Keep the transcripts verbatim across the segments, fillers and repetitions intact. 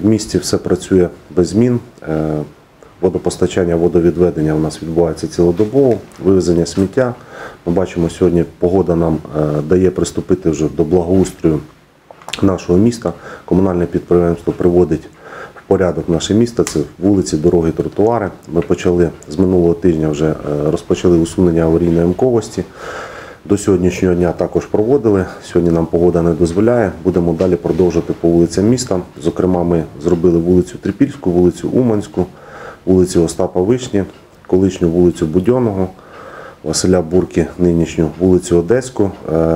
В місті все працює без змін. Водопостачання, водовідведення у нас відбувається цілодобово, вивезення сміття. Ми бачимо, сьогодні погода нам дає приступити вже до благоустрою нашого міста. Комунальне підприємство приводить в порядок наше місто, це вулиці, дороги, тротуари. Ми почали з минулого тижня вже розпочали усунення аварійної ямковості. До сьогоднішнього дня також проводили. Сьогодні нам погода не дозволяє. Будемо далі продовжувати по вулицям міста. Зокрема, ми зробили вулицю Трипільську, вулицю Уманську, вулицю Остапа Вишні, колишню вулицю Будьонного, Василя Бурки, нинішню вулицю Одеську.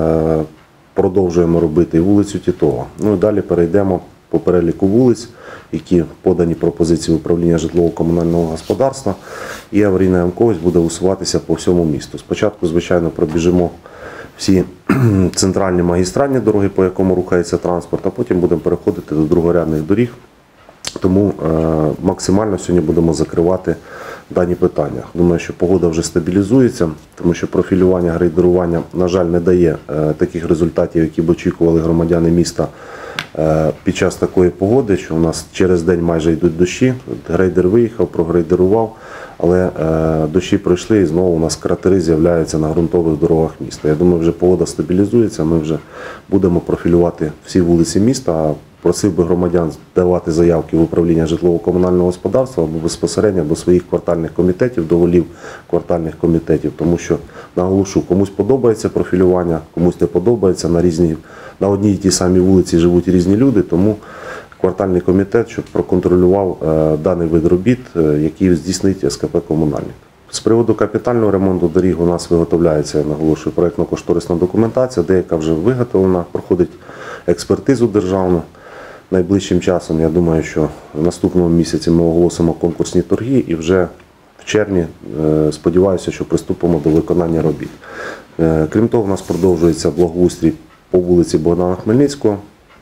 Продовжуємо робити і вулицю Тітова. Ну і далі перейдемо по переліку вулиць, які подані пропозиції управління житлово-комунального господарства, і аварійна ямковість буде усуватися по всьому місту. Спочатку, звичайно, пробіжимо всі центральні магістральні дороги, по якому рухається транспорт, а потім будемо переходити до другорядних доріг. Тому е, максимально сьогодні будемо закривати дані питання. Думаю, що погода вже стабілізується, тому що профілювання, грейдерування, на жаль, не дає е, таких результатів, які б очікували громадяни міста е, під час такої погоди, що у нас через день майже йдуть дощі. Грейдер виїхав, прогрейдерував, але е, дощі пройшли і знову у нас кратери з'являються на ґрунтових дорогах міста. Я думаю, вже погода стабілізується, ми вже будемо профілювати всі вулиці міста. Просив би громадян давати заявки в управління житлово-комунального господарства або безпосередньо до своїх квартальних комітетів, до голів квартальних комітетів, тому що, наголошу, комусь подобається профілювання, комусь не подобається, на, різні, на одній і тій самій вулиці живуть різні люди, тому квартальний комітет, щоб проконтролював е, даний вид робіт, е, який здійснить ес ка пе «Комунальник». З приводу капітального ремонту доріг у нас виготовляється, я наголошую, проєктно-кошторисна документація, деяка вже виготовлена, проходить експертизу державну. Найближчим часом, я думаю, що в наступному місяці ми оголосимо конкурсні торги і вже в червні, сподіваюся, що приступимо до виконання робіт. Крім того, у нас продовжується благоустрій по вулиці Богдана Хмельницького.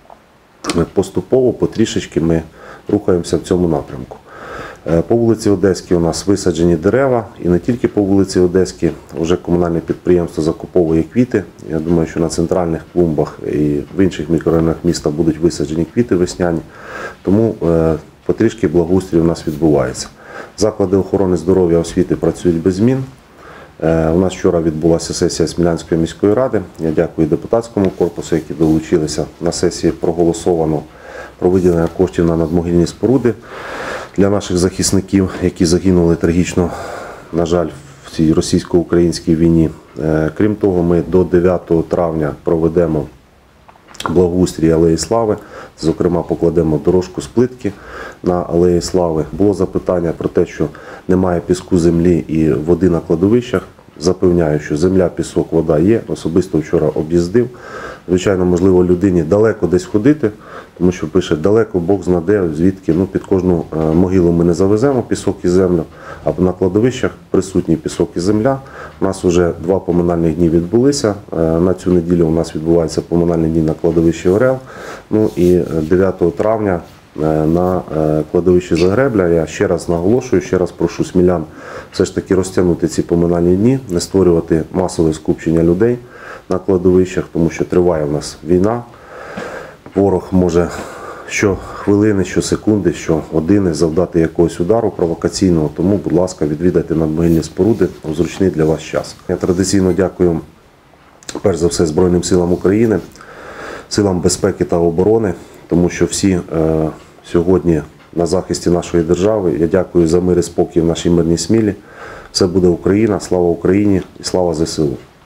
Поступово, потрішечки ми рухаємося в цьому напрямку. По вулиці Одеській у нас висаджені дерева, і не тільки по вулиці Одеській, вже комунальне підприємство закуповує квіти. Я думаю, що на центральних клумбах і в інших мікрорайонах міста будуть висаджені квіти весняні, тому потрішки благоустрій у нас відбувається. Заклади охорони здоров'я, освіти працюють без змін. У нас вчора відбулася сесія Смілянської міської ради. Я дякую депутатському корпусу, які долучилися. На сесії проголосовано про виділення коштів на надмогильні споруди для наших захисників, які загинули трагічно, на жаль, в цій російсько-українській війні. Крім того, ми до дев'ятого травня проведемо благоустрій Алеї Слави, зокрема покладемо дорожку з плитки на Алеї Слави. Було запитання про те, що немає піску, землі і води на кладовищах. Запевняю, що земля, пісок, вода є. Особисто вчора об'їздив. Звичайно, можливо, людині далеко десь ходити, тому що пише, далеко Бог знаде, звідки. Ну, під кожну могилу ми не завеземо пісок і землю, а на кладовищах присутні пісок і земля. У нас вже два поминальних дні відбулися. На цю неділю у нас відбуваються поминальні дні на кладовищі Орел. Ну і дев'ятого травня на кладовищі Загребля. Я ще раз наголошую, ще раз прошу смілян все ж таки розтягнути ці поминальні дні, не створювати масове скупчення людей на кладовищах, тому що триває в нас війна. Ворог може щохвилини, щосекунди, щогодини завдати якогось удару провокаційного, тому, будь ласка, відвідайте надмогильні споруди у зручний для вас час. Я традиційно дякую, перш за все, Збройним силам України, силам безпеки та оборони, тому що всі е, сьогодні на захисті нашої держави. Я дякую за мир і спокій в нашій мирній Смілі. Все буде Україна, слава Україні і слава зе се у.